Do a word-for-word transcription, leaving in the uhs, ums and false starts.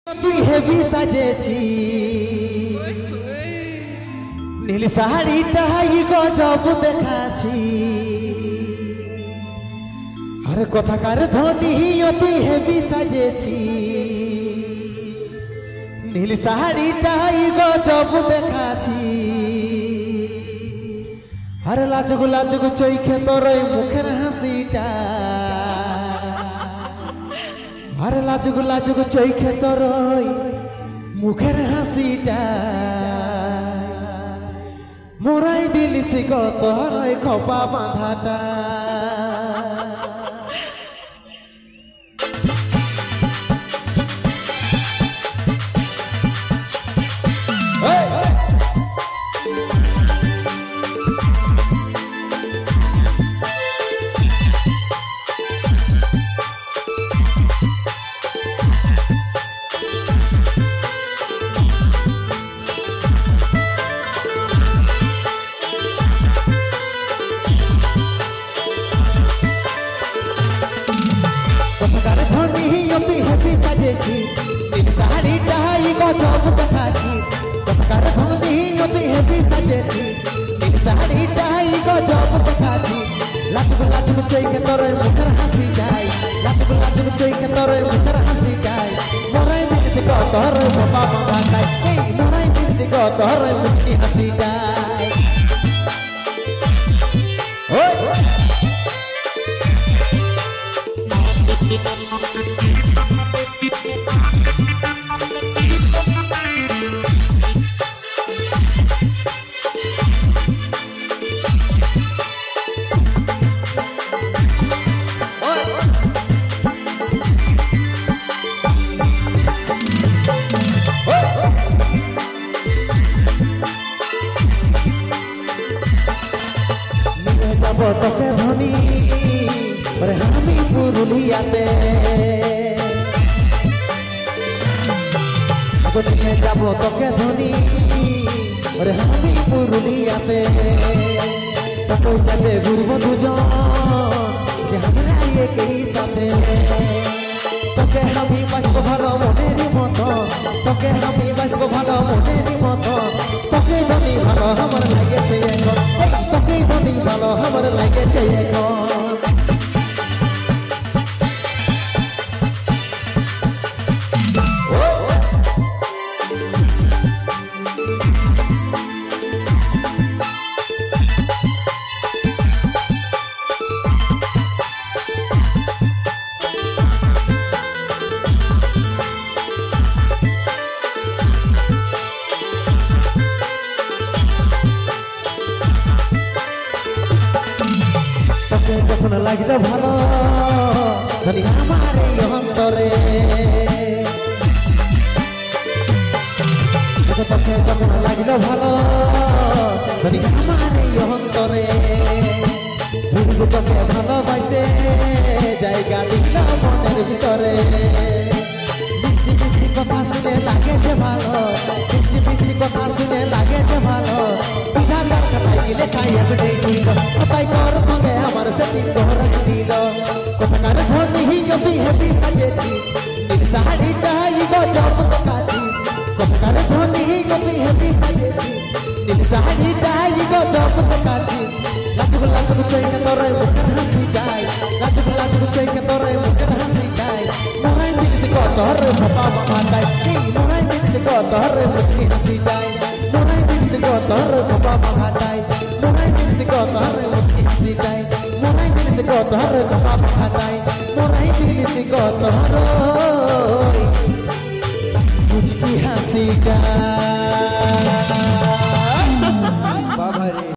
তুই হেবি সাজেছি নীল শাড়িটাই গজব দেখাছি আর কথাকার ধ্বনি তুই হেবি সাজেছি নীল শাড়িটাই গজব দেখাছি আর লাজুক লাজুক চৈখে তোর মুখের হাসিটা আর লাজুক লাজুক চৈখে তোর মুখের হাসিটা মোরাই দিলিস কত খোপা বাঁধাটা তুই হেবি সাজেছি নীল শাড়িটাই গজব দেখাছি কথাকার ধ্বনি তুই হেবি সাজেছি নীল শাড়িটাই গজব দেখাছি লাজুক লাজুক চৈখে তোর মুখের হাসিটাই লাজুক লাজুক চৈখে তোর মুখের হাসিটাই মোরাই দিলিস তোর বাবা বাঁধাটাই এই মোরাই দিলিস তোর মুচকি হাসিটাই তোকে ধনী আমি পুরুলিয়াতে নিয়ে যাব তোকে ধনী আমি পুরুলিয়াতে তোকে যাবে ঘুরবো দুজন যে আমরা একই সাথে তোকে আমি বাসবো ভালো মনের মতো তোকে আমি বাসবো ভালো মনের মতো তোকে ধনী ভালো আমার লাগেছে এখন তোকে ধনী ভালো আমার লাগেছে এখন যখন লাগলো ভালো ধনী আমার এই অন্তরে তোকে যখন লাগলো ভালো ধনী আমার এই অন্তরে তোকে ভালোবাসে জায়গা দিল মনের ভিতরে মিষ্টি মিষ্টি কথা শুনে লাগে যে ভালো মিষ্টি মিষ্টি কথা শুনে লাগে যে ভালো পিঠা খাই গেলে খাইয়ে দিয়েছিল তাই তোর সঙ্গে আমার সেদিন দোহরাই দিল কথাকার ধ্বনি তুই হেবি সাজেছি নীল শাড়িটাই গজব দেখাছি কথাকার ধ্বনি তুই হেবি সাজেছি নীল শাড়িটাই গজব দেখাছি লাজুক লাজুক চৈখে তোর মুখের হাসিটাই লাজুক লাজুক চৈখে তোর মুখের হাসিটাই মোরাই দিলিস তোর বাবা বাঁধাটাই মোরাই দিলিস তোর মুচকি হাসিটাই মোরাই দিলিস তোর বাবা বাঁধাটাই মোরাই দিলিস তোর মুচকি হাসিটাই মোরাই দিলিস তোর বাবা বাঁধাটাই মোরাই দিলিস তোর মুচকি হাসিটাই।